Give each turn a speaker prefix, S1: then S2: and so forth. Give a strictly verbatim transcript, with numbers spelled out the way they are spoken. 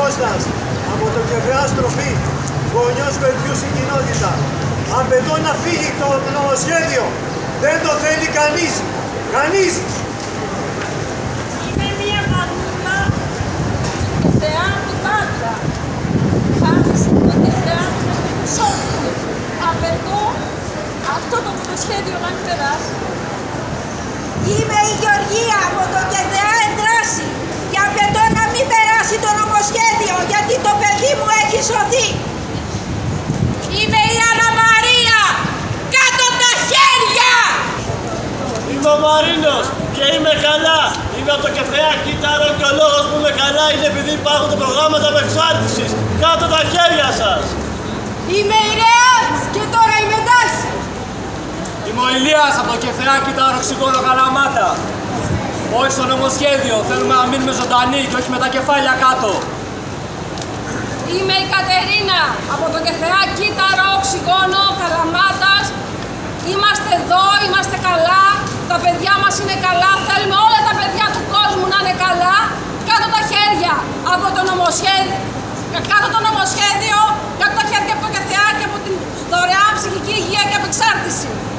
S1: Κώστας, από το Κεφρεά Στροφή, γονιός παιδιού στην κοινότητα. Απαιτώ να φύγει το νομοσχέδιο. Δεν το θέλει κανείς. Κανείς.
S2: Είναι μια μανούλα του Κεφρεά του πάντα. Χάρης το Κεφρεά του Σόφου. Απαιτώ αυτό το νομοσχέδιο να μην περάσει.
S3: Είμαι η Γεωργία από το Κεφρεά Ενδράση και απαιτώ να μην περάσει το νομοσχέδιο γιατί το παιδί μου έχει σωθεί. Είμαι η Άννα Μαρία. Κάτω τα χέρια!
S4: Είμαι ο Μαρίνος και είμαι καλά. Είμαι από το Κεφρεά Κύτταρο και ο λόγος που είμαι καλά είναι επειδή υπάρχουν προγράμματα απεξάρτησης. Κάτω τα χέρια σας!
S3: Είμαι η Ρέα και τώρα είμαι εντάξει.
S5: Είμαι ο Ηλίας από το Κεφρεά Κύτταρο Οξυγόνο Καλαμάτα. Όχι στο νομοσχέδιο, θέλουμε να μείνουμε ζωντανοί και όχι με τα κεφάλια κάτω.
S2: Είμαι η Κατερίνα από το Κεφρεά Κύτταρο Οξυγόνο Καλαμάτας. Είμαστε εδώ, είμαστε καλά, τα παιδιά μας είναι καλά, θέλουμε όλα τα παιδιά του κόσμου να είναι καλά. Κάτω τα χέρια από το νομοσχέδιο, κάτω το νομοσχέδιο